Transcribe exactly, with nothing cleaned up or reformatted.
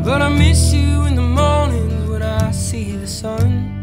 But I miss you in the mornings when I see the sun.